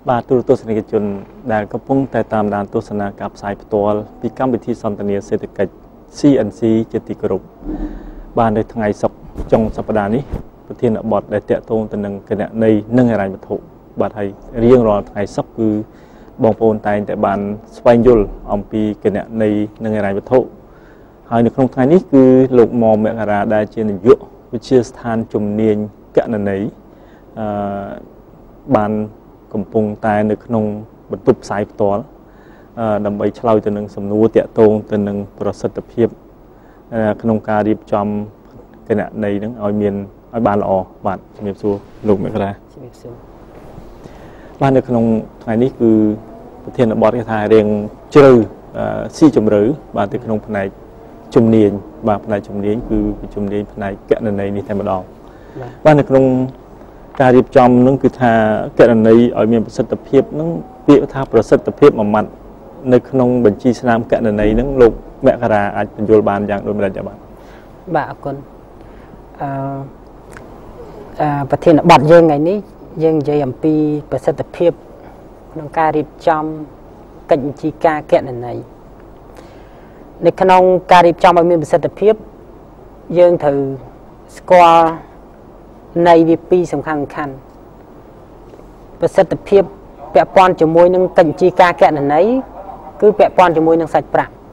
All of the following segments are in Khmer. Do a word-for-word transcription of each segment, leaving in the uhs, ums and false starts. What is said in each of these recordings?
បាទទូរទស្សនិកជនដែលកំពុងតែតាមដានទស្សនាការផ្សាយផ្ទាល់ពីកម្មវិធីសន្ទនាសេដ្ឋកិច្ច C N C ជាទីគោរពបាននៅថ្ងៃសុក្រចុងសប្តាហ៍នេះប្រធានបទដែលតាក់ទងទៅនឹងគណនេយ្យនិងហិរញ្ញវត្ថុបាទហើយរៀងរាល់ថ្ងៃសុក្រគឺបងប្អូនតែងតែបានស្វែងយល់អំពីគណនេយ្យនិងហិរញ្ញវត្ថុហើយនៅក្នុងថ្ងៃនេះគឺលោកមុំមករាដែលជានាយកវិទ្យាស្ថានជំនាញគណនេយ្យអឺបានកំពុងតែនៅក្នុងបន្ទប់ផ្សាយផ្ទាល់ដើម្បីឆ្លើយទៅនឹងសំណួរតាក់ទងទៅនឹងប្រសិទ្ធភាពក្នុងការរៀបចំគណនេយ្យនឹងឲ្យមានឲ្យបានល្អបាទជំរាបសួរលោកមករាជំរាបសួរបាទនៅក្នុងថ្ងៃនេះគឺប្រធានបទគេថារៀងជ្រៅស៊ីជម្រៅបាទទៅក្នុងផ្នែកជំនាញបាទផ្នែកជំនាញគឺជំនាញផ្នែកគណនេយ្យនេះតែម្ដងបាទនៅក្នុងការរៀបចំនឹងគឺថាគណនេយ្យឲ្យមានប្រសិទ្ធភាពនឹងពាក្យថាប្រសិទ្ធភាពមួយម៉ាត់នៅក្នុងបញ្ជីស្នាមគណនេយ្យនឹងលោកមករាអាចបញ្យល់បានយ៉ាងដូចម្តេចបាទបាទអរគុណអឺអឺប្រធានបទយើងថ្ងៃនេះយើងនិយាយអំពីប្រសិទ្ធភាពក្នុងការរៀបចំកិច្ចបញ្ជីការគណនេយ្យនៅក្នុងការរៀបចំឲ្យមានប្រសិទ្ធភាពយើងត្រូវស្គាល់នៃវាពីរសំខាន់សំខាន់ប្រសិទ្ធភាពពាក់ព័ន្ធជាមួយនឹងកិច្ចបញ្ជីការគណនេយ្យគឺពាក់ព័ន្ធជាមួយនឹងសាច់ប្រាក់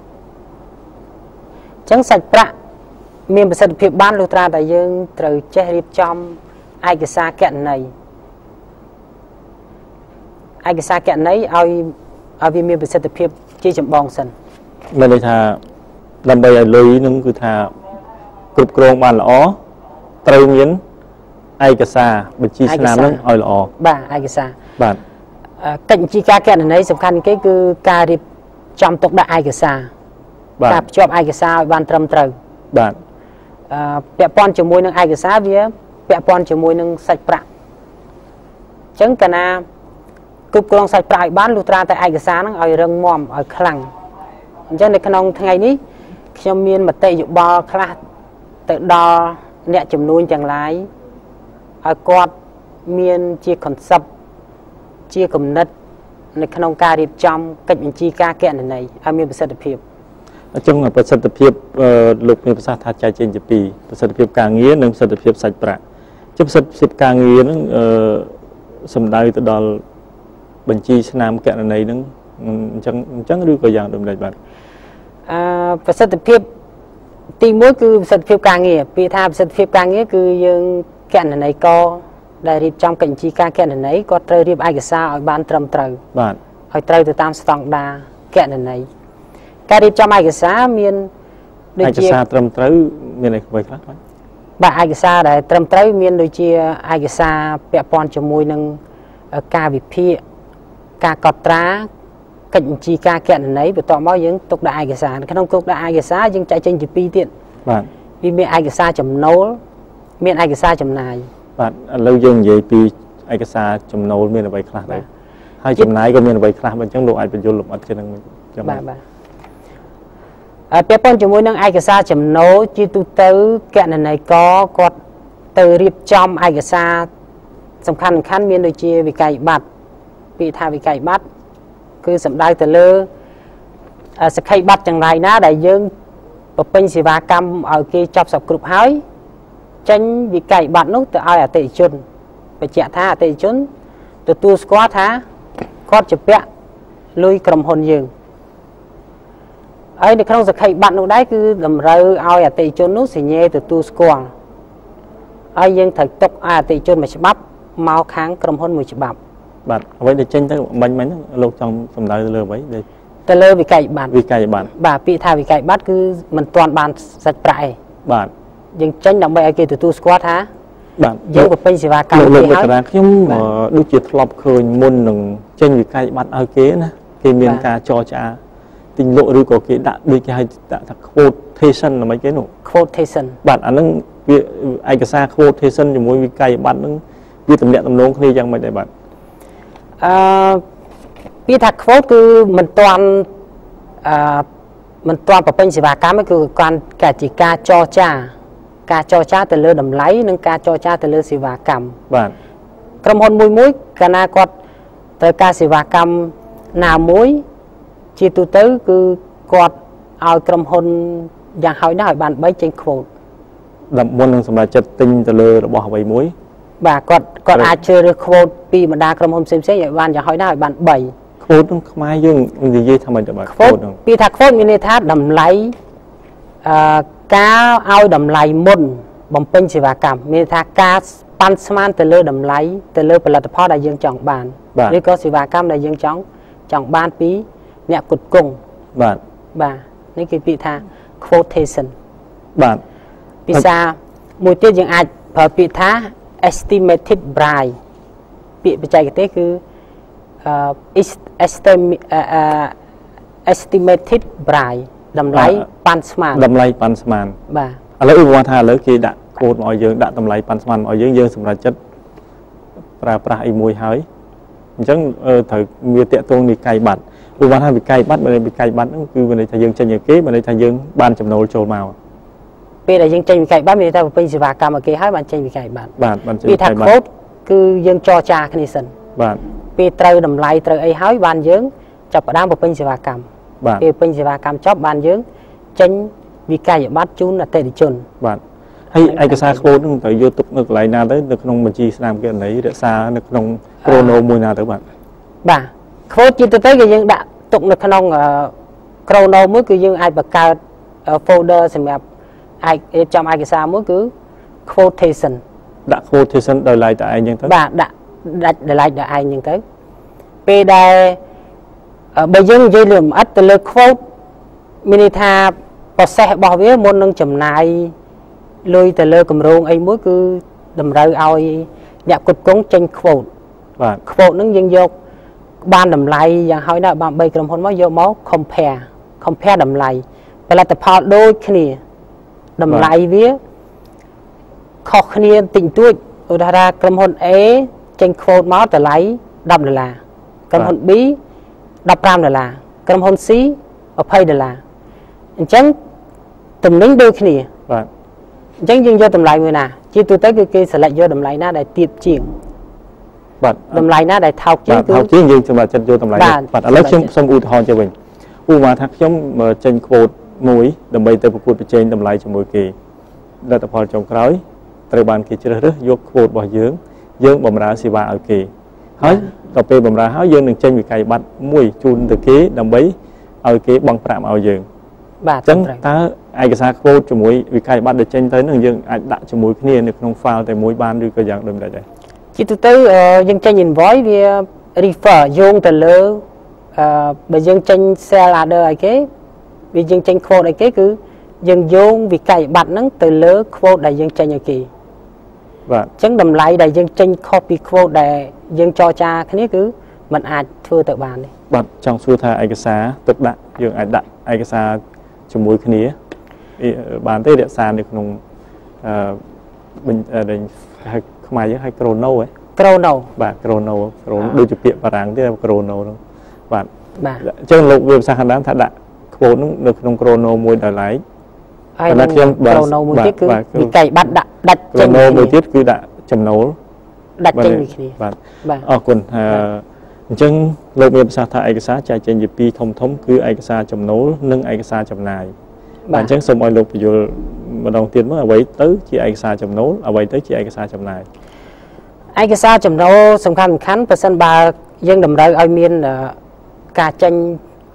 អញ្ចឹងសាច់ប្រាក់មានប្រសិទ្ធភាពបានលុះត្រាតែយើងត្រូវចេះរៀបចំឯកសារគណនេយ្យឯកសារគណនេយ្យឲ្យឲ្យវាមានប្រសិទ្ធភាពជាចម្បងសិនមានន័យថាដើម្បីឲ្យលុយនឹងគឺថាគ្រប់គ្រងបានល្អត្រូវមានឯកសារបញ្ជីស្នាមនឹងឲ្យល្អបាទឯកសារបាទកិច្ចបញ្ជីការគណនេយ្យសំខាន់គេគឺការរៀបចំទុកដាក់ឯកសារការភ្ជាប់ឯកសារឲ្យបានត្រឹមត្រូវបាទអឺពាក់ព័ន្ធជាមួយនឹងឯកសារវាពាក់ព័ន្ធជាមួយនឹងសាច់ប្រាក់អញ្ចឹងកាលណាគ្រប់គ្រងសាច់ប្រាក់ឲ្យបានលុះត្រាតែឯកសារហ្នឹងឲ្យរឹងមាំឲ្យខ្លាំងអញ្ចឹងនៅក្នុងថ្ងៃនេះខ្ញុំមានមតិយោបល់ខ្លះទៅដល់អ្នកជំនួញទាំងឡាយឲ្យគាត់មានជា concept ជាគំនិតនៅក្នុងការរៀបចំកិច្ចបញ្ជីការគណនេយ្យឲ្យមានប្រសិទ្ធភាពអញ្ចឹងប្រសិទ្ធភាពលោកមានប្រសាសន៍ថាចែកចេញជាពីរប្រសិទ្ធភាពការងារនិងប្រសិទ្ធភាពសាច់ប្រាក់ជាប្រសិទ្ធភាពការងារហ្នឹងសំដៅទៅដល់បញ្ជីស្នាមគណនេយ្យហ្នឹងអញ្ចឹងអញ្ចឹងឬក៏យ៉ាងដូចម្តេចបាទអឺប្រសិទ្ធភាពទីមួយគឺប្រសិទ្ធភាពការងារពាក្យថាប្រសិទ្ធភាពការងារគឺយើងគណនេយ្យករដែលរៀបចំកិច្ចបញ្ជីការគណនេយ្យគាត់ត្រូវរៀបឯកសារឲ្យបានត្រឹមត្រូវបាទឲ្យត្រូវទៅតាមស្តង់ដារគណនេយ្យការរៀបចំឯកសារមានដូចជាឯកសារត្រឹមត្រូវមានអីខ្លះខ្លះបាទឯកសារដែលត្រឹមត្រូវមានដូចជាឯកសារពាក់ព័ន្ធជាមួយនឹងការវិភាគការកត់ត្រាកិច្ចបញ្ជីការគណនេយ្យបន្ទាប់មកយើងទុកដាក់ឯកសារក្នុងទុកដាក់ឯកសារយើងចែកចេញជាពីរទៀតបាទវាមានឯកសារចំណូលមានឯកសារចំណាយបាទឥឡូវយើងនិយាយពីឯកសារចំណូលមានអ្វីខ្លះដែរហើយចំណាយក៏មានអ្វីខ្លះបើអញ្ចឹងលោកអាចបញ្យល់លម្អិតជានឹងចាំបាទបាទអឺពាក់ព័ន្ធជាមួយនឹងឯកសារចំណូលជាទូទៅគណនេយ្យករគាត់ទៅរៀបចំឯកសារសំខាន់សំខាន់មានដូចជាវិក័យប័ត្រពាក្យថាវិក័យប័ត្រគឺសំដៅទៅលើសក្ខីប័ត្រចង្រៃណាដែលយើងបំពេញសេវាកម្មឲ្យគេចប់សពគ្រប់ហើយចេញវិក័យប័ត្រនោះទៅឲ្យអតិថិជនបញ្ជាក់ថាអតិថិជនទទួលស្គាល់ថាគាត់ជាពាក់លុយក្រុមហ៊ុនយើងហើយនៅក្នុងសក្ខីប័ត្រនោះដែរគឺតម្រូវឲ្យអតិថិជននោះសញ្ញេទទួលស្គាល់ហើយយើងត្រូវទុកឲ្យអតិថិជនមួយច្បាប់មកខាងក្រុមហ៊ុនមួយច្បាប់បាទអ្វីដែលចេញទៅបាញ់មិញហ្នឹងលោកចង់សំដៅទៅលើអ្វីទៅលើវិក័យប័ត្រវិក័យប័ត្របាទពាក្យថាវិក័យប័ត្រគឺមិនទាន់បានសាច់ប្រាក់ឯងបាទយើងចេញដើម្បីឲ្យគេទទួលស្គាល់ថាបាទយើងបំពេញសេវាកម្មលោកលោកតាខ្ញុំដូចជាធ្លាប់ឃើញមុននឹងចេញវិក័យប័ត្រឲ្យគេណាគេមានការចរចាទិញលក់ឬក៏គេដាក់ដូចគេហៅដាក់ថា quotation ហ្មងគេនោះ quotation បាទអាហ្នឹងវាឯកសារ quotation ជាមួយវិក័យប័ត្រហ្នឹងវាទំនាក់ទំនងគ្នាយ៉ាងម៉េចដែរបាទអឺពាក្យថា quote គឺមិនទាន់អឺមិនទាន់បំពេញសេវាកម្មគឺគាត់កាជាការចរចាការចរចាទៅលើតម្លៃនិងការចរចាទៅលើសេវាកម្មបាទក្រុមហ៊ុនមួយមួយកាលណាគាត់ត្រូវការសេវាកម្មណាមួយជាទូទៅគឺគាត់ឲ្យក្រុមហ៊ុនយ៉ាងហោចណាស់ឲ្យបានបីចេញខ្វូតដល់មុននឹងសម្រាប់ចិត្តទិញទៅលើរបស់អ្វីមួយបាទគាត់គាត់អាចជ្រើសរើសខ្វូតពីបណ្ដាក្រុមហ៊ុនផ្សេងៗឲ្យបានយ៉ាងហោចណាស់ឲ្យបានបីខ្វូតនឹងខ្មែរយើងនិយាយថាម៉េចទៅបាទខ្វូតពីថាខ្វូតមានន័យថាតម្លៃអឺការឲ្យតម្លៃមុនបំពេញសេវាកម្មមានថាការប៉ាន់ស្មានទៅលើតម្លៃទៅលើផលិតផលដែលយើងចង់បានឬក៏សេវាកម្មដែលយើងចង់ចង់បានពីអ្នកផ្គត់ផ្គង់បាទបាទនេះគេពាក្យថា quotation បាទភាសាមួយទៀតយើងអាចប្រើពាក្យថា estimated price ពាក្យបច្ចេកទេសគឺ estimated price តម្លៃប៉ាន់ស្មានតម្លៃប៉ាន់ស្មានបាទឥឡូវឧបមាថាឥឡូវគេដាក់កូដមកឲ្យយើងដាក់តម្លៃប៉ាន់ស្មានមកឲ្យយើងយើងសម្រាប់ចិត្តប្រើប្រាស់អីមួយហើយអញ្ចឹងត្រូវវាតាក់ទងវិក័យប័ណ្ណឧបមាថាវិក័យប័ណ្ណបើវិក័យប័ណ្ណហ្នឹងគឺមានន័យថាយើងចេញឲ្យគេមានន័យថាយើងបានចំណូលចូលមកពេលដែលយើងចេញវិក័យប័ណ្ណមានន័យថាពេញសេវាកម្មឲ្យគេហើយបានចេញវិក័យប័ណ្ណបាទបានចេញវិក័យប័ណ្ណពីថា quote គឺយើងចរចាគ្នាសិនបាទពេលត្រូវតម្លៃត្រូវអីហើយបានយើងចាប់ផ្ដើមបំពេញសេវាកម្មបាទពេលពេញសេវាកម្មចប់បានយើងចេញវិក័យប័ណ្ណជូនអតិថិជនបាទហើយឯកសារ quote ហ្នឹងត្រូវយកទុកនៅកន្លែងណាទៅនៅក្នុងបញ្ជីស្នាមគណនេយ្យរក្សានៅក្នុង chrono មួយណាទៅបាទបាទ quote ជាទៅទៅគឺយើងដាក់ទុកនៅក្នុង chrono មួយគឺយើងអាចបង្កើត folder សម្រាប់អាចរៀបចំឯកសារមួយគឺ quotation ដាក់ quotation ដោយឡែកតែឯងអញ្ចឹងទៅបាទដាក់ដាច់ដោយឡែកតែឯងអញ្ចឹងទៅពេលដែលបើយើងនិយាយលម្អិតទៅលើ quote មានន័យថា process របស់វាមុននឹងចំណាយលុយទៅលើគម្រោងអីមួយគឺតម្រូវឲ្យអ្នកផ្គត់ផ្គង់ចេញ quote បាទ quote ហ្នឹងយើងយកបានតម្លៃយ៉ាងហោចណាស់បានបីក្រុមហ៊ុនមកយកមក compare compare តម្លៃផលិតផលដូចគ្នាតម្លៃវាខុសគ្នាតិចតួចឧទាហរណ៍ក្រុមហ៊ុន A ចេញ quote មកតម្លៃដប់ដុល្លារក្រុមហ៊ុន B ដប់ប្រាំដុល្លារក្រុមហ៊ុន C ยี่สิบដុល្លារអញ្ចឹងទំនិញដូចគ្នាបាទអញ្ចឹងយើងយកតម្លៃមួយណាជាទូទៅគឺគេ select យកតម្លៃណាដែលទាបជាងបាទតម្លៃណាដែលថោកជាងគឺថោកជាងយើងសម្រាប់ចិត្តយកតម្លៃបាទឥឡូវខ្ញុំសូមឧទាហរណ៍ទៅវិញឧបមាថាខ្ញុំចេញ quote មួយដើម្បីទៅប្រកួតប្រជែងតម្លៃជាមួយគេលទ្ធផលចុងក្រោយត្រូវបានគេជ្រើសរើសយក quote របស់យើងយើងបម្រើសេវាឲ្យគេហើយដល់ពេលបម្រើហើយយើងនឹងចេញវិក័យប័ណ្ណមួយជូនទៅគេដើម្បីឲ្យគេបង់ប្រាក់មកឲ្យយើងបាទអញ្ចឹងតើឯកសារ quote ជាមួយវិក័យប័ណ្ណដែលចេញទៅនឹងយើងអាចដាក់ជាមួយគ្នានៅក្នុង file តែមួយបានឬក៏យ៉ាងដូចម្តេចដែរជាទូទៅយើងចេញ invoice វា refer យោងទៅលើអឺបើយើងចេញ sell order ឲ្យគេវាយើងចេញ quote ឲ្យគេគឺយើងយោងវិក័យប័ណ្ណហ្នឹងទៅលើ quote ដែលយើងចេញឲ្យគេបាទអញ្ចឹងតម្លៃដែលយើងចេញខុសពី quote ដែលយើងចរចាគ្នាគឺมันអាចធ្វើទៅបានទេបាទចង់សួរថាឯកសារទុកដាក់យើងអាចដាក់ឯកសារជាមួយគ្នាបានទេរក្សានៅក្នុងអឺវិញហៅខ្មែរយើងហៅ chrono ហ៎ chrono បាទ chrono chrono ដូចជាពាក្យបារាំងទេ chrono ហ្នឹងបាទបាទអញ្ចឹងលោកវាភាសាខាងដើមថាដាក់ quote ហ្នឹងនៅក្នុង chrono មួយដោយឡែកហើយខ្ញុំ chrono មួយទៀតគឺវិក័យប័ណ្ណដាក់ដាច់ចេញ chrono មួយទៀតគឺដាក់ចំណូលដាច់ចេញពីគ្នាបាទអរគុណអញ្ចឹងលោកមានប្រសាសន៍ថាឯកសារចែកចេញជាពីរធំធំគឺឯកសារចំណូលនិងឯកសារចំណាយបាទអញ្ចឹងសូមឲ្យលោកបញ្យល់ម្ដងទៀតមើលអ្វីទៅជាឯកសារចំណូលអ្វីទៅជាឯកសារចំណាយឯកសារចំណូលសំខាន់សំខាន់ប្រសិនបើយើងតម្រូវឲ្យមានការចេញ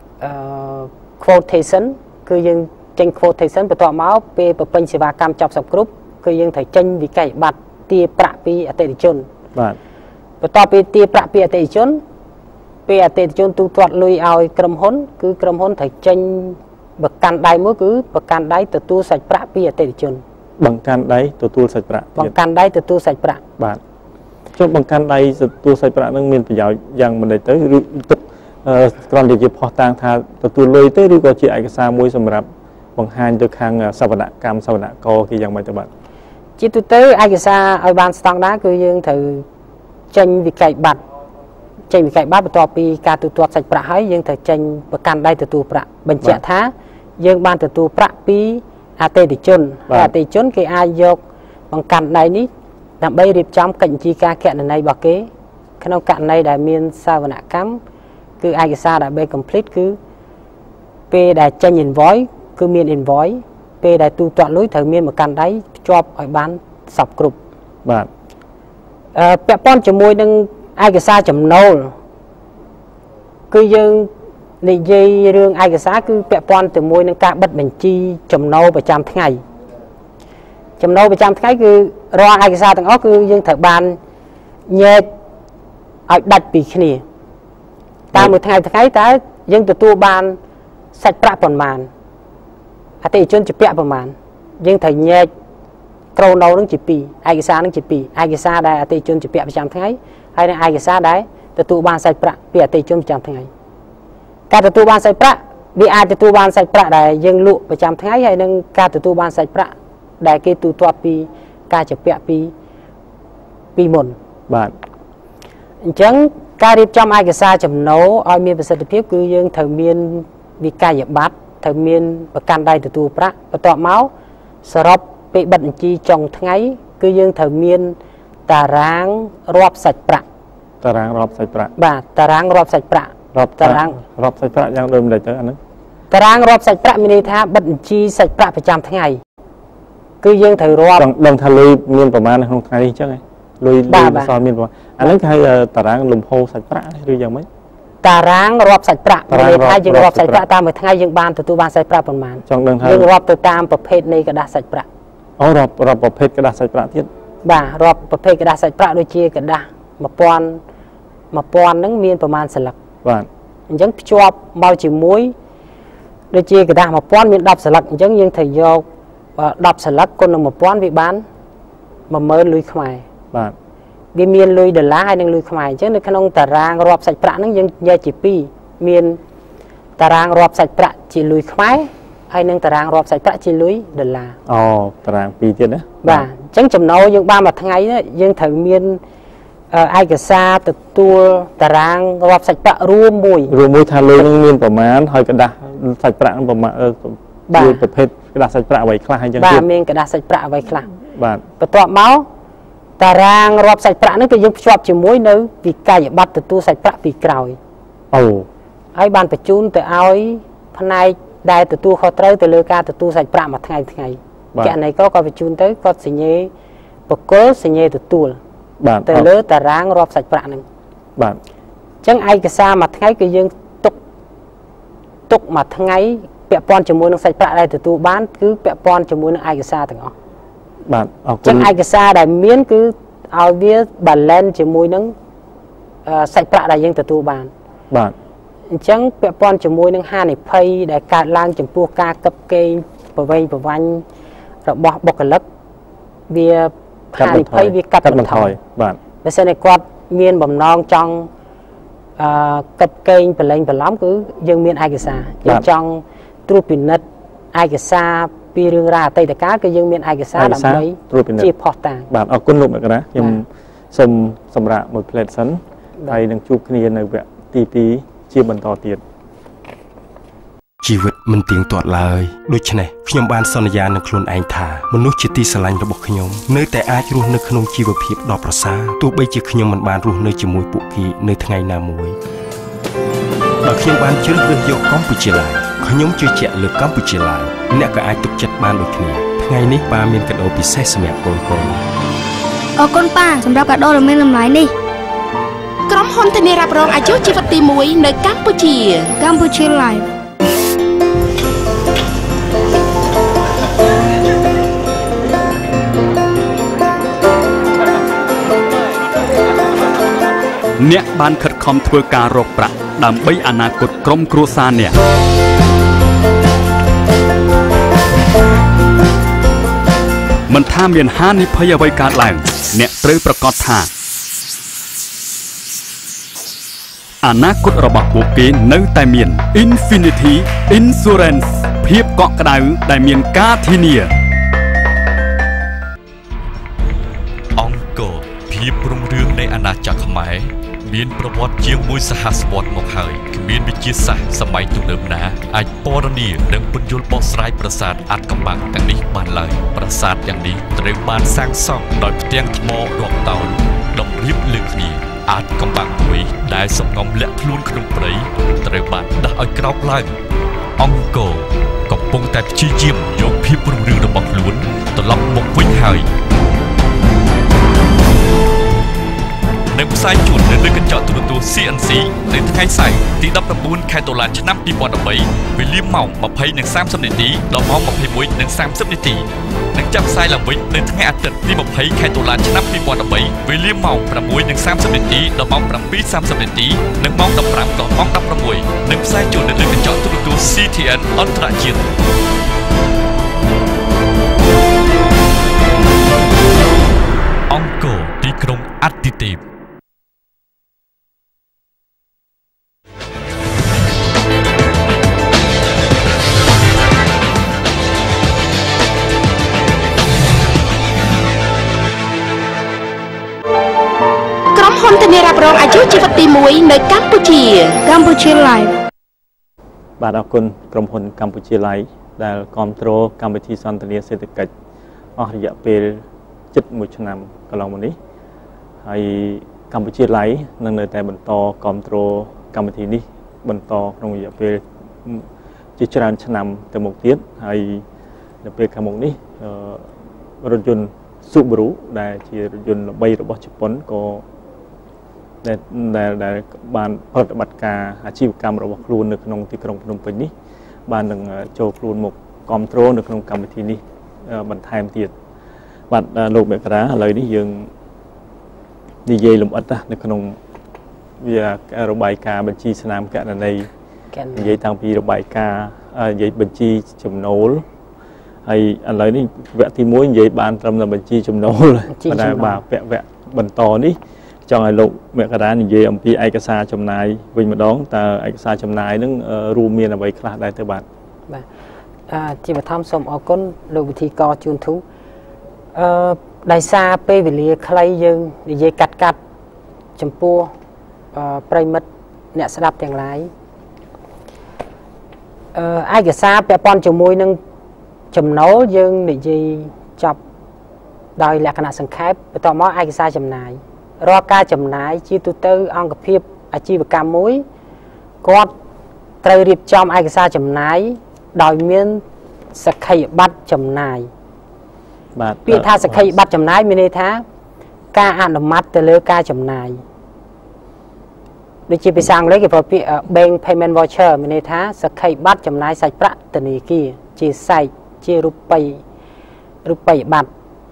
quotation គឺយើងចេញ quotation បន្ទាប់មកពេលបំពេញសេវាកម្មចប់សពគ្រប់គឺយើងត្រូវចេញវិក័យប័ណ្ណទារប្រាក់ពីអតិថិជនបាទបន្ទាប់ពីទារប្រាក់ពីអតិថិជនពេលអតិថិជនទូទាត់លុយឲ្យក្រុមហ៊ុនគឺក្រុមហ៊ុនត្រូវចេញប្រកាន់ដៃមួយគឺប្រកាន់ដៃទទួលសាច់ប្រាក់ពីអតិថិជនបង្កាន់ដៃទទួលសាច់ប្រាក់បង្កាន់ដៃទទួលសាច់ប្រាក់បាទចុះបង្កាន់ដៃទទួលសាច់ប្រាក់នឹងមានប្រយោជន៍យ៉ាងម៉េចទៅឬទុកគ្រាន់តែជាផុសតាងថាទទួលលុយទេឬក៏ជាឯកសារមួយសម្រាប់បង្ហាញទៅខាងសវនកម្មសវនករគេយ៉ាងម៉េចទៅបាទជាទូទៅឯកសារឲ្យបានស្តង់ដារគឺយើងត្រូវចេញវិក័យប័ណ្ណចេញវិក័យប័ណ្ណបន្ទាប់ពីការទូទាត់សាច់ប្រាក់ហើយយើងត្រូវចេញប្រកាន់ដៃទទួលប្រាក់បញ្ជាក់ថាយើងបានទទួលប្រាក់ពីអតិថិជនហើយអតិថិជនគេអាចយកបង្កាន់ដៃនេះដើម្បីរៀបចំកិច្ចបញ្ជីការគណនេយ្យរបស់គេក្នុងករណីដែលមានសាវនកម្មគឺឯកសារដើម្បី complete គឺពេលដែលចេញ invoice គឺមាន invoice ពេលដែលទូទាត់លុយត្រូវមានមកកាន់ដៃភ្ជាប់ឲ្យបានសពគ្រប់បាទអឺពាក់ព័ន្ធជាមួយនឹងឯកសារចំណូលគឺយើងនិយាយរឿងឯកសារគឺពាក់ព័ន្ធជាមួយនឹងការបិទបញ្ជីចំណូលប្រចាំថ្ងៃចំណូលប្រចាំថ្ងៃគឺរាល់ឯកសារទាំងអស់គឺយើងត្រូវបានញែកឲ្យដាច់ពីគ្នាតាមមួយថ្ងៃថ្ងៃតើយើងទទួលបានសាច់ប្រាក់ប៉ុន្មានអតិថិជនជាពាក់ប៉ុន្មានយើងត្រូវញែកក្រូណូនឹងជាពីរឯកសារនឹងជាពីរឯកសារដែលអតិថិជនជាពាក់ប្រចាំថ្ងៃហើយនិងឯកសារដែលទទួលបានសាច់ប្រាក់ពីអតិថិជនប្រចាំថ្ងៃការទទួលបានសាច់ប្រាក់វាអាចទទួលបានសាច់ប្រាក់ដែលយើងលក់ប្រចាំថ្ងៃហើយនិងការទទួលបានសាច់ប្រាក់ដែលគេទូទាត់ពីការជាពាក់ពីពីមុនបាទអញ្ចឹងការរៀបចំឯកសារចំណូលឲ្យមានប្រសិទ្ធភាពគឺយើងត្រូវមានវិក័យប័ត្រត្រូវមានប្រកាន់ដៃទទួលប្រាក់បន្ទាប់មកសរុបពេលបិទបញ្ជីចុងថ្ងៃគឺយើងត្រូវមានតារាងរាប់សាច់ប្រាក់តារាងរាប់សាច់ប្រាក់បាទតារាងរាប់សាច់ប្រាក់រាប់តារាងរាប់សាច់ប្រាក់យ៉ាងដូចម្ដេចទៅអាហ្នឹងតារាងរាប់សាច់ប្រាក់មានន័យថាបិទបញ្ជីសាច់ប្រាក់ប្រចាំថ្ងៃគឺយើងត្រូវរាប់ដឹងថាលុយមានប្រមាណនៅក្នុងថ្ងៃនេះអញ្ចឹងឯងលុយលុយសល់មានប្រមាណអាហ្នឹងគេហៅតារាងលំហូរសាច់ប្រាក់ឬយ៉ាងម៉េចតារាងរាប់សាច់ប្រាក់មានន័យថាយើងរាប់សាច់ប្រាក់តាមមួយថ្ងៃយើងបានទទួលបានសាច់ប្រាក់ប៉ុន្មានចង់ដឹងថាយើងរាប់ទៅតាមប្រភេទនៃกระดาษសាច់ប្រាក់អូរាប់រាប់ប្រភេទกระดาษសាច់ប្រាក់ទៀតបាទរាប់ប្រភេទกระดาษសាច់ប្រាក់ដូចជាกระดาษ1000 1000ហ្នឹងមានប្រមាណស្លឹកបាទអញ្ចឹងភ្ជាប់មកជាមួយដូចជាกระดาษ1000មាន10ស្លឹកអញ្ចឹងយើងត្រូវយក10ស្លឹកគុណនឹង1000វាបាន10000លុយខ្មែរបាទវាមានលុយដុល្លារហើយនិងលុយខ្មែរអញ្ចឹងនៅក្នុងតារាងរាប់សាច់ប្រាក់ហ្នឹងយើងញែកជាពីរមានតារាងរាប់សាច់ប្រាក់ជាលុយខ្មែរហើយនិងតារាងរាប់សាច់ប្រាក់ជាលុយដុល្លារអូតារាងពីរទៀតណាបាទអញ្ចឹងចំណូលយើងបានមួយថ្ងៃយើងត្រូវមានឯកសារទទួលតារាងរាប់សាច់ប្រាក់រួមមួយរួមមួយថាលុយនឹងមានប្រមាណហើយកដាស់សាច់ប្រាក់នឹងប្រមាណជាប្រភេទกระดาษសាច់ប្រាក់អ្វីខ្លះអញ្ចឹងបាទមានកระดาษសាច់ប្រាក់អ្វីខ្លះបាទបន្ទាប់មកតារាងរាប់សាច់ប្រាក់នេះគឺយើងភ្ជាប់ជាមួយនៅវិក័យប័ត្រទទួលសាច់ប្រាក់ពីក្រោយអូហើយបានបញ្ជូនទៅឲ្យផ្នែកដែលទទួលខុសត្រូវទៅលើការទទួលសាច់ប្រាក់មួយថ្ងៃថ្ងៃគណនេយ្យករក៏បញ្ជូនទៅគាត់សញ្ញេបកគលសញ្ញេទទួលបាទទៅលើតារាងរាប់សាច់ប្រាក់ហ្នឹងបាទអញ្ចឹងឯកសារមួយថ្ងៃគឺយើងទុកទុកមួយថ្ងៃពាក់ព័ន្ធជាមួយនឹងសាច់ប្រាក់ដែលទទួលបានគឺពាក់ព័ន្ធជាមួយនឹងឯកសារទាំងអស់បាទអរគុណអញ្ចឹងឯកសារដែលមានគឺឲ្យវា balance ជាមួយនឹងសាច់ប្រាក់ដែលយើងទទួលបានបាទអញ្ចឹងពាក់ព័ន្ធជាមួយនឹងហានិភ័យដែលកើតឡើងចំពោះការកឹបកេងប្រវែងប្រវាញ់របស់បុគ្គលិកវាហានិភ័យវាកាត់បន្ថយបាទបើសិនតែគាត់មានបំណងចង់អឺកឹបកេងប្រឡែងប្រឡំគឺយើងមានឯកសារយើងចង់ត្រួតពិនិត្យឯកសារពីរឿងរ៉ាវអតីតកាលគឺយើងមានឯកសារដើម្បីជាផុសតាងបាទអរគុណលោកមករាខ្ញុំសូមសម្រាប់មួយផ្លេតសិនហើយនឹងជួបគ្នានៅវគ្គទីពីរជាបន្តទៀតជីវិតមិនទៀងទាត់ឡើយដូច្នេះខ្ញុំបានសន្យានឹងខ្លួនឯងថាមនុស្សជាទីស្រឡាញ់របស់ខ្ញុំនៅតែអាចរស់នៅក្នុងជីវភាពដ៏ប្រសើរទោះបីជាខ្ញុំមិនបានរស់នៅជាមួយពួកគេនៅថ្ងៃណាមួយដោយខ្ញុំបានជ្រើសរើសយកកម្ពុជាឡើយខ្ញុំជឿជាក់លើកម្ពុជាឡើយអ្នកក៏អាចទុកចិត្តបានដូចគ្នាថ្ងៃនេះប៉ាមានកាដូពិសេសសម្រាប់កូនកូនអរគុណប៉ាសម្រាប់កាដូដ៏មានតម្លៃនេះក្រុមហ៊ុនធានារ៉ាប់រងអាយុជីវិតទីមួយនៅកម្ពុជាកម្ពុជា Live អ្នកបានខិតខំធ្វើការរកប្រាក់ដើម្បីអនាគតក្រុមគ្រួសារអ្នកមិនថាមានហានិភ័យអ្វីកើតឡើងអ្នកត្រូវប្រកាសថាអនាគតរបស់ពួកគេនៅតែមាន Infinity Insurance ភាពកក់ក្ដៅដែលមានការធានាអង្គរភាពរុងរឿងនៃអាណាចក្រខ្មែរមានប្រវត្តិជាងមួយសហស្វត្សរ៍មកហើយគ្មានវិទ្យាសាស្ត្រសម័យទំនើបណាអាចពណ៌នានិងពន្យល់បកស្រាយប្រាសាទអាថ៌កំបាំងទាំងនេះបានឡើយប្រាសាទទាំងនេះត្រូវបានសាងសង់ដោយផ្ទាំងថ្មរាប់តោនដុំរៀបលើគ្នាអាចកំបាំងមួយដែលសំងំលាក់ខ្លួនក្នុងព្រៃត្រូវបានដាក់ឲ្យក្រោកឡើងអង្គរកំពុងតែព្យាយាមយកភាពរុងរឿងរបស់ខ្លួនត្រឡប់មកវិញហើយនឹងផ្សាយជូននៅលើកញ្ចក់ទូរទស្សន៍ C N C នៅថ្ងៃសៅរ៍ទីដប់ប្រាំបួនខែតុលាឆ្នាំពីរពាន់ដប់បីវេលាម៉ោង ម្ភៃនិងសាមសិបនាទីដល់ម៉ោង ម្ភៃមួយនិងសាមសិបនាទីនិងចាប់ផ្សាយឡើងវិញនៅថ្ងៃអាទិត្យទី ម្ភៃខែតុលាឆ្នាំពីរពាន់ដប់បីវេលាម៉ោង ប្រាំមួយនិងសាមសិបនាទីដល់ម៉ោង ប្រាំពីរសាមសិបនាទីនិងម៉ោង ដប់ប្រាំដល់ម៉ោង ដប់ប្រាំមួយនិងផ្សាយជូននៅលើកញ្ចក់ទូរទស្សន៍ C T N អន្តរជាតិអង្គរទីក្រុងអាទិទេពហ៊ុនធានារ៉ាប់រងអាយុជីវិតទីមួយនៅកម្ពុជាកម្ពុជា Live បាទអរគុណក្រុមហ៊ុនកម្ពុជា Live ដែលគ្រប់គ្រងកម្មវិធីសន្ទនាសេដ្ឋកិច្ចអស់រយៈពេលជិតមួយឆ្នាំកន្លងមកនេះហើយកម្ពុជា Live នឹងនៅតែបន្តគ្រប់គ្រងកម្មវិធីនេះបន្តក្នុងរយៈពេលជាច្រើនឆ្នាំទៅមុខទៀតហើយនៅពេលខាងមុខនេះរថយន្ត Subaru ដែលជារថយន្តល្បីរបស់ជប៉ុនក៏ដែលដែលបានប្រតិបត្តិការអាជីវកម្មរបស់ខ្លួននៅក្នុងទីក្រុងភ្នំពេញនេះបាននឹងចូលខ្លួនមកគ្រប់គ្រងនៅក្នុងកម្មវិធីនេះបន្ថែមទៀតបាទលោកមករាឥឡូវនេះយើងនិយាយលម្អិតណានៅក្នុងវារបាយការណ៍បញ្ជីស្នាមកណន័យនិយាយតាំងពីរបាយការណ៍និយាយបញ្ជីចំណូលហើយឥឡូវនេះវគ្គទីមួយនិយាយបានត្រឹមតែបញ្ជីចំណូលប៉ុន្តែបាទវគ្គវគ្គបន្តនេះចង់ឲ្យលោកមករានិយាយអំពីឯកសារចំណាយវិញម្ដងតើឯកសារចំណាយនឹងរួមមានអ្វីខ្លះដែរទៅបាទបាទអឺជាបឋមសូមអរគុណលោកវិធីកជួនធូអឺដោយសារពេលវេលាខ្លីយើងនិយាយកាត់កាត់ចំពោះអឺប្រិមិត្តអ្នកស្ដាប់ទាំងឡាយអឺឯកសារពាក់ព័ន្ធជាមួយនឹងចំណូលយើងនិយាយចប់ដោយលក្ខណៈសង្ខេបបន្ទាប់មកឯកសារចំណាយរាល់ការចំណាយជាទូទៅអង្គភាពអាជីវកម្មមួយគាត់ត្រូវរៀបចំឯកសារចំណាយដោយមានសក្ខីប័ត្រចំណាយបាទពាក្យថាសក្ខីប័ត្រចំណាយមានន័យថាការអនុម័តទៅលើការចំណាយដូចជាភាសាអង់គ្លេសគេប្រើពាក្យ bank payment voucher មានន័យថាសក្ខីប័ត្រចំណាយសាច់ប្រាក់ធនាគារជាសាច់ជារូបិយរូបិយប័ត្រ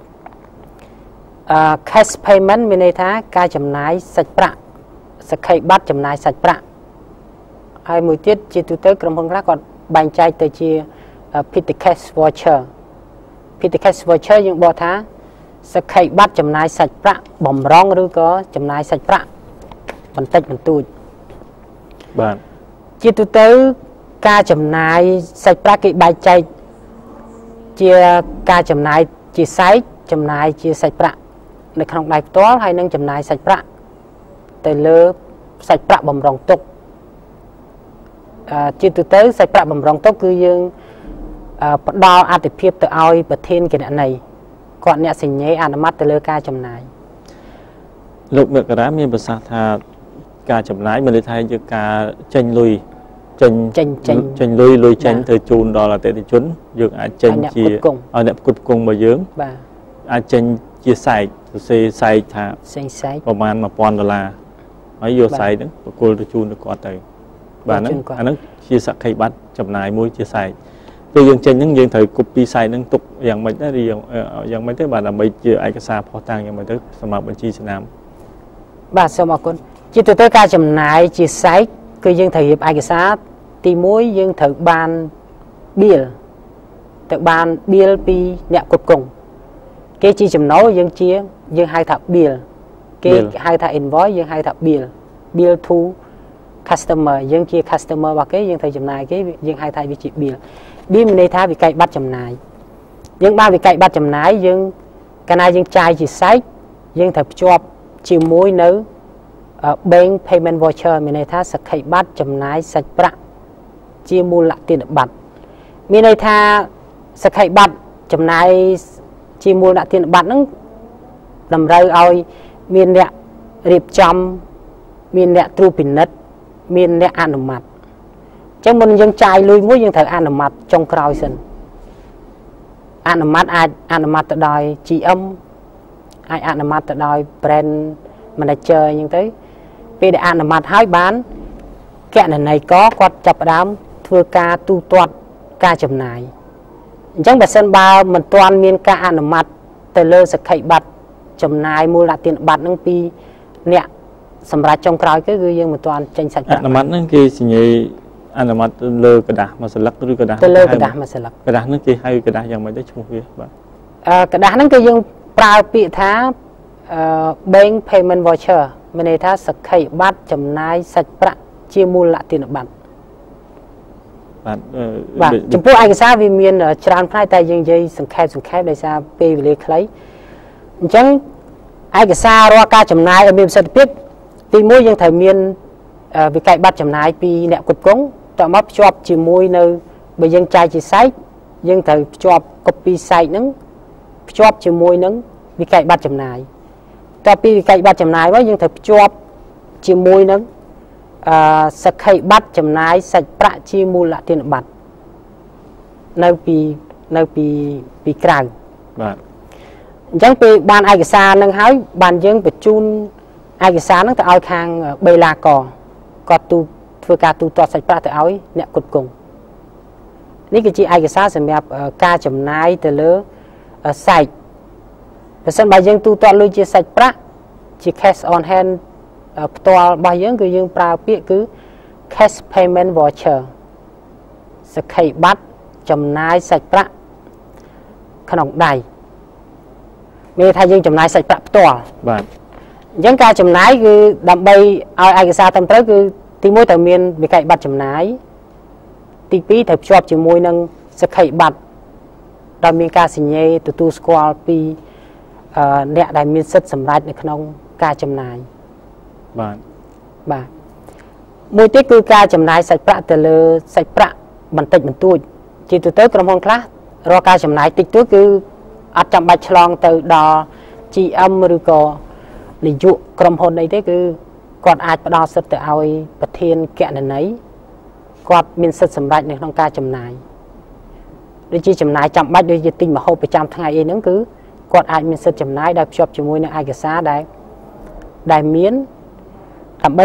Uh, cash payment មានន័យថាការចំណាយសាច់ប្រាក់សក្ខីប័ត្រចំណាយសាច់ប្រាក់ហើយមួយទៀតជាទូទៅក្រុមហ៊ុនខ្លះគាត់បែងចែកទៅជា petty cash voucher petty cash voucher យើងបកថាសក្ខីប័ត្រចំណាយសាច់ប្រាក់បំរុងឬក៏ចំណាយសាច់ប្រាក់បន្តិចបន្តួចបាទជាទូទៅការចំណាយសាច់ប្រាក់គេបែងចែកជាការចំណាយជាសាច់ចំណាយជាសាច់ប្រាក់នៅក្នុងដៃផ្ទាល់ហើយនឹងចំណាយសាច់ប្រាក់ទៅលើសាច់ប្រាក់បំរុងទុកអឺជាទូទៅសាច់ប្រាក់បំរុងទុកគឺយើងផ្ដល់អត្ថិភាពទៅឲ្យប្រធានគណនេយ្យគាត់អ្នកសញ្ញេអនុម័តទៅលើការចំណាយលោកមករាមានប្រសាសន៍ថាការចំណាយមានន័យថាយើងការចេញលុយចេញចេញចេញលុយលុយចេញទៅជូនដល់អតិថិជនយើងអាចចេញជាឲ្យអ្នកផ្គត់ផ្គង់របស់យើងបាទអាចចេញជាសែកសរសេរសែកថាសេងសែកប្រហែលmột nghìnដុល្លារហើយយកសែកហ្នឹងបកគលទៅជូនទៅគាត់ទៅបាទហ្នឹងអាហ្នឹងជាសក្ខីប័ត្រចំណាយមួយជាសែកពេលយើងចេញហ្នឹងយើងត្រូវគប់ពីសែកហ្នឹងទុកយ៉ាងម៉េចដែរយ៉ាងម៉េចទៅបាទដើម្បីជាឯកសារផុសតាំងយ៉ាងម៉េចទៅសម្រាប់បញ្ជីស្នាមបាទសូមអរគុណជាទូទៅការចំណាយជាសែកគឺយើងត្រូវរៀបឯកសារទីមួយយើងត្រូវបាន bill ទៅបាន bill ពីអ្នកគ្រប់គ្រងគេជាចំណូលយើងជាយើងហៅថា bill គេហៅថា invoice យើងហៅថា bill bill to customer យើងជា customer របស់គេយើងត្រូវចំណាយគេយើងហៅថាវាជា bill bill មានន័យថាវិក័យប័ត្រចំណាយយើងបានវិក័យប័ត្រចំណាយយើងកាលណាយើងចាយជាសាច់យើងត្រូវភ្ជាប់ជាមួយនៅ bank payment voucher មានន័យថាសក្ខីប័ត្រចំណាយសាច់ប្រាក់ជាមូលទានប័ត្រមានន័យថាសក្ខីប័ត្រចំណាយជាមូលទានប័ត្រហ្នឹងតម្រូវឲ្យមានអ្នករៀបចំមានអ្នកត្រួតពិនិត្យមានអ្នកអនុម័តចឹងមុនយើងចាយលុយមួយយើងត្រូវអនុម័តចុងក្រោយសិនអនុម័តអាចអនុម័តទៅដោយ G M អាចអនុម័តទៅដោយ brand manager អញ្ចឹងទៅពេលដែលអនុម័តហើយបានគណនេយ្យករគាត់ចាប់ផ្ដើមធ្វើការទូទាត់ការចំណាយអញ្ចឹងបើសិនបើមិនទាន់មានការអនុម័តទៅលើសក្ខីប័ត្រចំណាយមូលដ្ឋានប័ត្រហ្នឹងពីអ្នកសម្រាប់ចុងក្រោយគឺគឺយើងមិនទាន់ចេញសាច់ប្រាក់អនុម័តហ្នឹងគេសញ្ញាអនុម័តលើกระดาษមួយស្លឹកឬกระดาษទៅលើกระดาษមួយស្លឹកกระดาษហ្នឹងគេហៅกระดาษយ៉ាងម៉េចទៅឈ្មោះវាបាទអឺกระดาษហ្នឹងគឺយើងប្រើពាក្យថាអឺ bank payment voucher មានន័យថាសក្ខីប័ត្រចំណាយសាច់ប្រាក់ជាមូលដ្ឋានប័ត្របាទបាទចំពោះឯកសារវាមានច្រើនផ្នែកតែយើងនិយាយសង្ខេបសង្ខេបដោយសារពេលវេលាខ្លីអញ្ចឹងឯកសាររាល់ការចំណាយឲ្យមានប្រសិទ្ធភាពទីមួយយើងត្រូវមានវិក័យប័ត្រចំណាយពីអ្នកគ្រប់គ្រងតមកភ្ជាប់ជាមួយនៅបើយើងចាយជាសាច់យើងត្រូវភ្ជាប់ copy សាច់ហ្នឹងភ្ជាប់ជាមួយនឹងវិក័យប័ត្រចំណាយតពីវិក័យប័ត្រចំណាយមកយើងត្រូវភ្ជាប់ជាមួយនឹងអឺសក្ខីប័ត្រចំណាយសាច់ប្រាក់ជាមូលដ្ឋានប័ត្រនៅពីនៅពីពីក្រៅបាទអញ្ចឹងពេលបានឯកសារនឹងហើយបានយើងបញ្ជូនឯកសារនឹងទៅឲ្យខាងបេឡាកគាត់ទូធ្វើការទូទាត់សាច់ប្រាក់ទៅឲ្យអ្នកគ្រប់គ្រងនេះគឺជាឯកសារសម្រាប់ការចំណាយទៅលើសាច់បើសិនបើយើងទូទាត់លុយជាសាច់ប្រាក់ជា cash on hand ផ្ទាល់របស់យើងគឺយើងប្រើពាក្យគឺ cash payment voucher សក្ខីប័ត្រចំណាយសាច់ប្រាក់ក្នុងដៃមានថាយើងចំណាយសាច់ប្រាក់ផ្ទាល់បាទអញ្ចឹងការចំណាយគឺដើម្បីឲ្យឯកសារត្រឹមត្រូវគឺទីមួយត្រូវមានវិក័យប័ត្រចំណាយទីពីរត្រូវភ្ជាប់ជាមួយនឹងសក្ខីប័ត្រដែលមានការសញ្ញេទទួលស្គាល់ពីអ្នកដែលមានសិទ្ធិសម្រេចនៅក្នុងការចំណាយបាទបាទមួយទៀតគឺការចំណាយសាច់ប្រាក់ទៅលើសាច់ប្រាក់បន្តិចបន្តួចជាទូទៅក្រុមហ៊ុនខ្លះរកការចំណាយតិចតួចគឺអត់ចាំបាច់ឆ្លងទៅដល់ G M ឬក៏នាយកក្រុមហ៊ុនអីទេគឺគាត់អាចផ្ដល់សិទ្ធិទៅឲ្យប្រធានគណនេយ្យគាត់មានសិទ្ធិសម្រេចនៅក្នុងការចំណាយដូចជាចំណាយចាំបាច់ដូចជាទិញម្ហូបប្រចាំថ្ងៃអីហ្នឹងគឺគាត់អាចមានសិទ្ធិចំណាយដែលភ្ជាប់ជាមួយនឹងឯកសារដែលដែលមានដើម្បី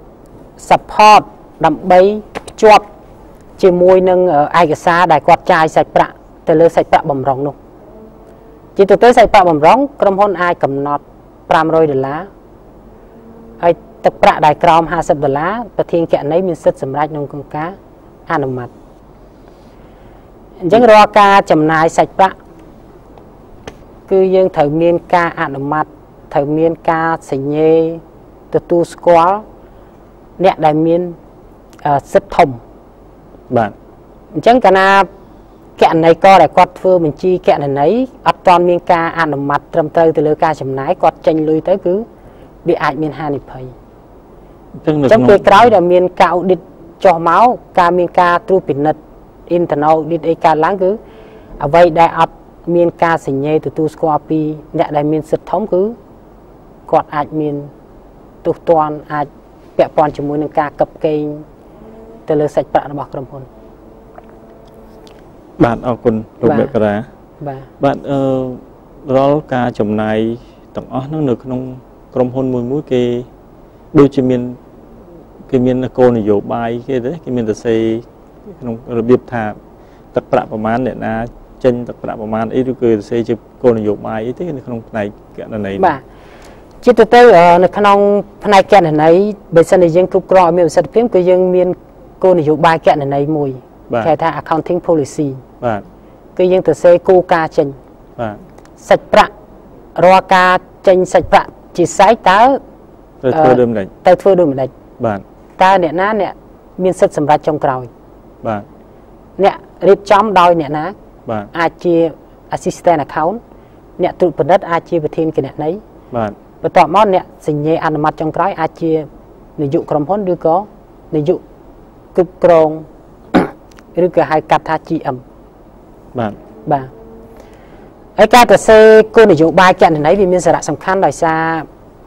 support ដើម្បីភ្ជាប់ជាមួយនឹងឯកសារដែលគាត់ចាយសាច់ប្រាក់ទៅលើសាច់ប្រាក់បំរុងនោះជាទូទៅសាច់ប្រាក់បំរុងក្រុមហ៊ុនអាចកំណត់ប្រាំរយដុល្លារហើយទឹកប្រាក់ដែលក្រោមห้าสิบដុល្លារប្រធានគណនេយ្យមានសិទ្ធិសម្រេចក្នុងការអនុម័តអញ្ចឹងរាល់ការចំណាយសាច់ប្រាក់គឺយើងត្រូវមានការអនុម័តត្រូវមានការសញ្ញេទទួលស្គាល់អ្នកដែលមានសិទ្ធិធំបាទអញ្ចឹងកាលណាគណនេយ្យករដែលគាត់ធ្វើបញ្ជីគណនេយ្យអត់ទាន់មានការអនុម័តត្រឹមត្រូវទៅលើការចំណាយគាត់ចេញលុយទៅគឺវាអាចមានហានិភ័យអញ្ចឹងពេលក្រោយដែលមានការអ៊ូឌីតចុះមកការមានការត្រួតពិនិត្យ internal audit អីកើតឡើងគឺអ្វីដែលអត់មានការសញ្ញេទទួលស្គាល់ពីអ្នកដែលមានសិទ្ធិធំគឺគាត់អាចមានទោសទណ្ឌអាចពាក់ព័ន្ធជាមួយនឹងការកាប់កេងទៅលើសាច់ប្រាក់របស់ក្រុមហ៊ុនបាទអរគុណលោកមករាបាទបាទអឺរាល់ការចំណាយទាំងអស់ហ្នឹងនៅក្នុងក្រុមហ៊ុនមួយមួយគេដូចជាមានគេមានគោលនយោបាយគេទេគេមានសរសេរក្នុងរបៀបថាទឹកប្រាក់ប្រមាណអ្នកណាចេញទឹកប្រាក់ប្រមាណអីឬគឺសរសេរជាគោលនយោបាយអីទេនៅក្នុងផ្នែកគណនេយ្យបាទជាទូទៅនៅក្នុងផ្នែកគណនេយ្យបើសិនជាយើងគ្រប់គ្រងឲ្យមានប្រសិទ្ធភាពគឺយើងមានគោលនយោបាយគណនេយ្យមួយគេថា accounting policy បាទគឺយើងទៅសេគោលការចេញបាទសាច់ប្រាក់រាល់ការចេញសាច់ប្រាក់ជាសាច់តើទៅធ្វើដូចម្ដេចទៅធ្វើដូចម្ដេចបាទតើអ្នកណាអ្នកមានសិទ្ធិសម្រេចចុងក្រោយបាទអ្នករៀបចំដោយអ្នកណាបាទអាចជា assistant account អ្នកត្រួតពិនិត្យអាចជាប្រធានគណនេយ្យបាទបន្ទាប់មកអ្នកសញ្ញេអនុម័តចុងក្រោយអាចជានាយកក្រុមហ៊ុនឬក៏នាយកគ្រប់គ្រងឬក៏ហៅកាត់ថា G M បាទបាទហើយការទៅសេគោលនយោបាយគណនេយ្យវាមានសារៈសំខាន់ដោយសារ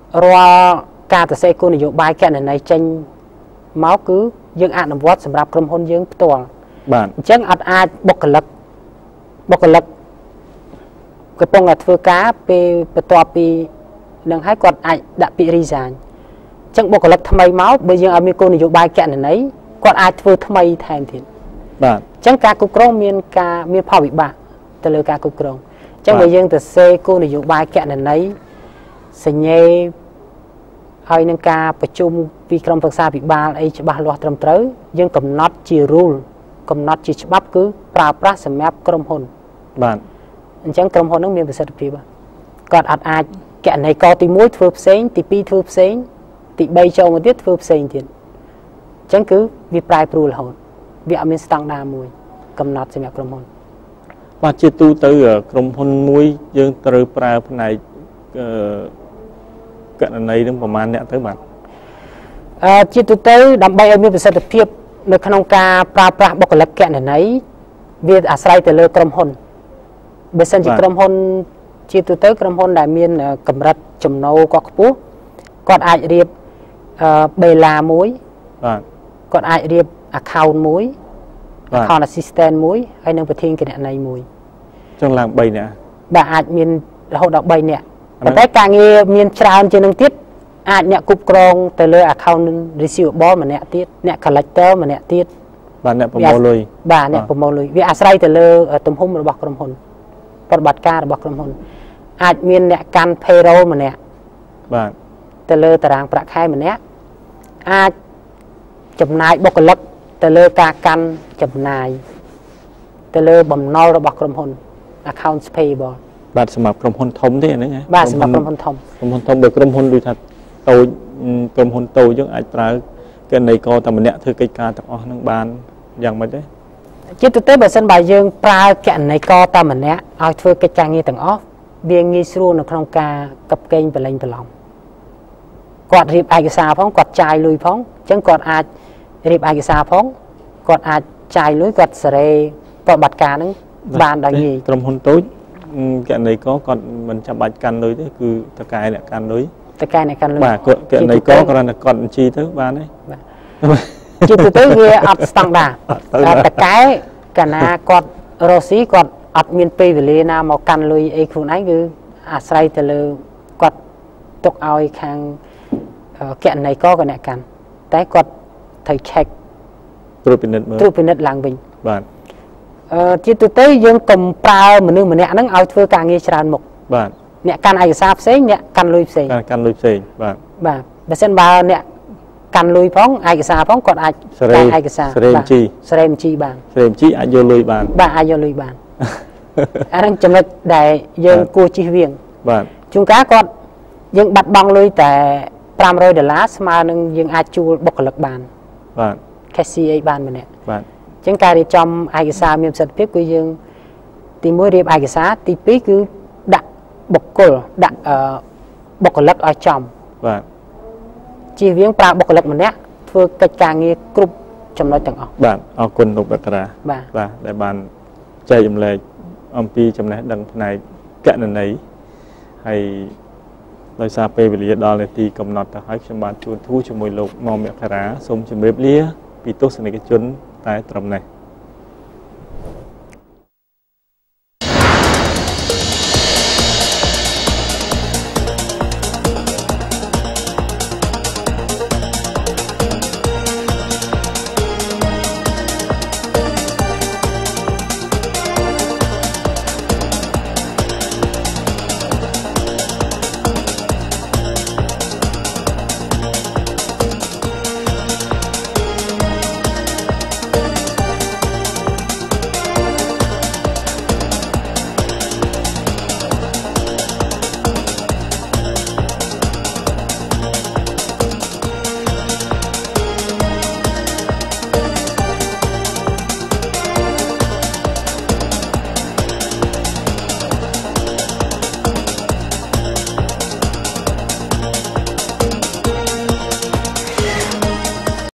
រាល់ការទៅសេគោលនយោបាយគណនេយ្យចេញមកគឺយើងអនុវត្តសម្រាប់ក្រុមហ៊ុនយើងផ្ទាល់បាទអញ្ចឹងអត់អាចបុគ្គលិកបុគ្គលិកកំពុងតែធ្វើការពេលបន្ទាប់ពីនឹងហើយគាត់អាចដាក់ពាក្យ resign អញ្ចឹងបុគ្គលិកថ្មីមកបើយើងឲ្យមានគោលនយោបាយគណនេយ្យគាត់អាចធ្វើថ្មីថែមទៀតបាទអញ្ចឹងការគ្រប់គ្រងមានការមានផលវិបាកទៅលើការគ្រប់គ្រងអញ្ចឹងបើយើងទៅសេគោលនយោបាយគណនេយ្យសញ្ញេហើយនឹងការប្រជុំពីក្រុមប្រឹក្សាពិបាលអីច្បាស់លាស់ត្រឹមត្រូវយើងកំណត់ជា rule កំណត់ជាច្បាប់គឺប្រើប្រាស់សម្រាប់ក្រុមហ៊ុនបាទអញ្ចឹងក្រុមហ៊ុននឹងមានប្រសិទ្ធភាពគាត់អត់អាចគណនេយ្យកទីមួយធ្វើផ្សេងទីពីរធ្វើផ្សេងទីបីចូលមកទៀតធ្វើផ្សេងទៀតអញ្ចឹងគឺវាប្រែប្រួលរហូតវាអត់មានស្តង់ដារមួយកំណត់សម្រាប់ក្រុមហ៊ុនបាទជាទូទៅក្រុមហ៊ុនមួយយើងត្រូវប្រើផ្នែកអឺកណន័យនឹងប្រមាណអ្នកទៅបាទអឺជាទូទៅដើម្បីឲ្យមានប្រសិទ្ធភាពនៅក្នុងការប្រើប្រាស់បុគ្គលិកកណន័យវាអាស្រ័យទៅលើក្រុមហ៊ុនបើសិនជាក្រុមហ៊ុនជាទូទៅក្រុមហ៊ុនដែលមានកម្រិតចំណូលគាត់ខ្ពស់គាត់អាចរៀបអឺបេឡាមួយបាទគាត់អាចរៀប account មួយ account assistant មួយហើយនិងប្រធានគណនេយ្យមួយចង់ឡើង3នាក់បាទអាចមានរហូតដល់3នាក់ប៉ុន្តែការងារមានច្រើនជាងនឹងទៀតអាចអ្នកគ្រប់គ្រងទៅលើ account receivable ម្នាក់ទៀតអ្នក collector ម្នាក់ទៀតបាទអ្នកប្រមូលលុយបាទអ្នកប្រមូលលុយវាអាស្រ័យទៅលើទំហំរបស់ក្រុមហ៊ុនប្រតិបត្តិការរបស់ក្រុមហ៊ុនអាចមានអ្នកកាន់ payroll ម្នាក់បាទទៅលើតារាងប្រាក់ខែម្នាក់អាចចំណាយបុគ្គលិកទៅលើការកាន់ចំណាយទៅលើបំណុលរបស់ក្រុមហ៊ុន accounts payable បាទសម្រាប់ក្រុមហ៊ុនធំទេអាហ្នឹងហ៎បាទសម្រាប់ក្រុមហ៊ុនធំក្រុមហ៊ុនធំបើក្រុមហ៊ុនដូចថាតូចក្រុមហ៊ុនតូចយើងអាចប្រើគណនេយ្យកតែម្នាក់ធ្វើកិច្ចការទាំងអស់ហ្នឹងបានយ៉ាងម៉េចទេជាទូទៅបើសិនបើយើងប្រើគណនេយ្យករតែម្នាក់ឲ្យធ្វើកិច្ចការងារទាំងអស់វាងាយស្រួលនៅក្នុងការកັບកេងប្រឡែងប្រឡំគាត់រៀបឯកសារផងគាត់ចាយលុយផងអញ្ចឹងគាត់អាចរៀបឯកសារផងគាត់អាចចាយលុយគាត់សេរីប្រតិបត្តិការហ្នឹងបានដោយងាយក្រុមហ៊ុនតូចគណនេយ្យករគាត់មិនចាំបាច់កាន់លុយទេគឺតកែអ្នកកាន់លុយតកែអ្នកកាន់លុយបាទគណនេយ្យករគ្រាន់តែកត់បញ្ជីទៅបានទេបាទជាទូទៅវាអត់ស្តង់ដារតកែកាលណាគាត់រស់ស៊ីគាត់អត់មានពេលវេលាណាមកកាន់លុយអីខ្លួនឯងគឺអាស្រ័យទៅលើគាត់ទុកឲ្យខាងគណនេយ្យករក៏អ្នកកាន់តែគាត់ត្រូវ check ត្រួតពិនិត្យមើលត្រួតពិនិត្យឡើងវិញបាទអឺជាទូទៅយើងកុំប្រើមនុស្សម្នាក់ហ្នឹងឲ្យធ្វើការងារច្រើនមុខបាទអ្នកកាន់ឯកសារផ្សេងអ្នកកាន់លុយផ្សេងកាន់លុយផ្សេងបាទបាទបើសិនបើអ្នកកាន់លុយផងឯកសារផងគាត់អាចកាន់ឯកសារសេរីបញ្ជីសេរីបញ្ជីបានសេរីបញ្ជីអាចយកលុយបានបាទអាចយកលុយបានអាហ្នឹងចំណុចដែលយើងគួរជិះវៀងបាទជួនកាលគាត់យើងបាត់បង់លុយតែ500ដុល្លារស្មើនឹងយើងអាចជួលបុគ្គលិកបានបាទ cashier អីបានម្នាក់បាទអញ្ចឹងការរៀបចំឯកសារមានប្រសិទ្ធភាពគឺយើងទីមួយរៀបឯកសារទីពីរគឺដាក់បុគ្គលដាក់បុគ្គលិកឲ្យចំបាទជៀសវាងប្រើបុគ្គលិកម្នាក់ធ្វើកិច្ចការងារគ្រប់ចំណុចទាំងអស់បាទអរគុណលោកមករាបាទបាទដែលបានចែកចម្លែកអំពីចំណេះដឹងផ្នែកគណនេយ្យហើយដោយសារពេលវេលាដល់នាទីកំណត់ទៅហើយខ្ញុំបានជួបធូរជាមួយលោកមុំមករាសូមជម្រាបលាពីទស្សនិកជនតែត្រឹមនេះ